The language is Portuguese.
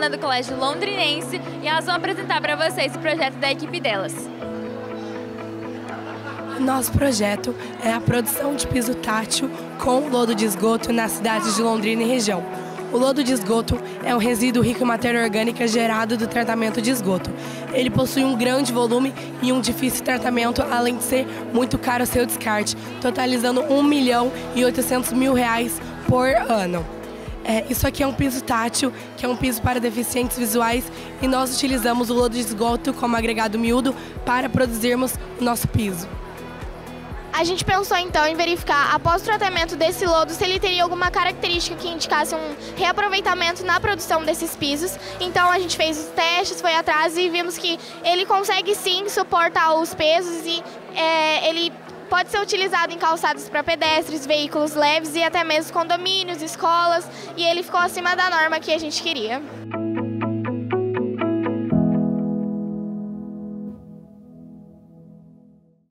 do Colégio Londrinense e elas vão apresentar para vocês o projeto da equipe delas. Nosso projeto é a produção de piso tátil com lodo de esgoto na cidade de Londrina e região. O lodo de esgoto é um resíduo rico em matéria orgânica gerado do tratamento de esgoto. Ele possui um grande volume e um difícil tratamento, além de ser muito caro seu descarte, totalizando R$1.800.000 por ano. Isso aqui é um piso tátil, que é um piso para deficientes visuais, e nós utilizamos o lodo de esgoto como agregado miúdo para produzirmos o nosso piso. A gente pensou então em verificar, após o tratamento desse lodo, se ele teria alguma característica que indicasse um reaproveitamento na produção desses pisos. Então a gente fez os testes, foi atrás e vimos que ele consegue sim suportar os pesos e ele pode ser utilizado em calçadas para pedestres, veículos leves e até mesmo condomínios, escolas, e ele ficou acima da norma que a gente queria.